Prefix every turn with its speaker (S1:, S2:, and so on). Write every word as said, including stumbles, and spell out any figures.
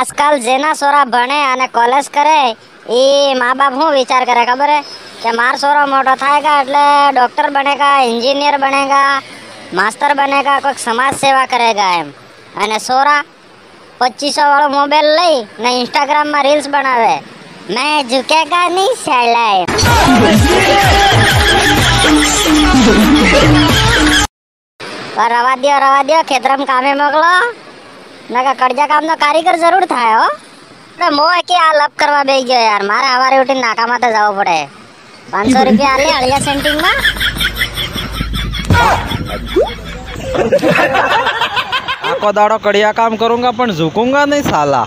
S1: आजकल जेना सोरा भणे અને કોલેજ કરે એ મા બાપ શું વિચાર કરે ખબર હે કે માર સોરો મોટો થાયगा એટલે ડોક્ટર બનેगा, इंजीनियर बनेगा, मास्टर बनेगा, कोई समाज सेवा करेगा एम અને સોરા पच्चीस सौ वाला मोबाइल लई ने इंस्टाग्राम में रील्स बनावे मैं झुकेगा नहीं साला। पर रवा दियो रवा दियो खेतर में कामे मोकलो नका कड़जा काम तो कारीगर जरूर थाय हो। अरे मोह के आ लप करवा बेही गयो यार मारे हवारे उठीने नाका माथे जावो पड़े। पांच सौ रुपया आले अळिया सेंटिंग में
S2: आखो दाड़ो कड़िया काम करूंगा पण झुकूंगा नहीं साला।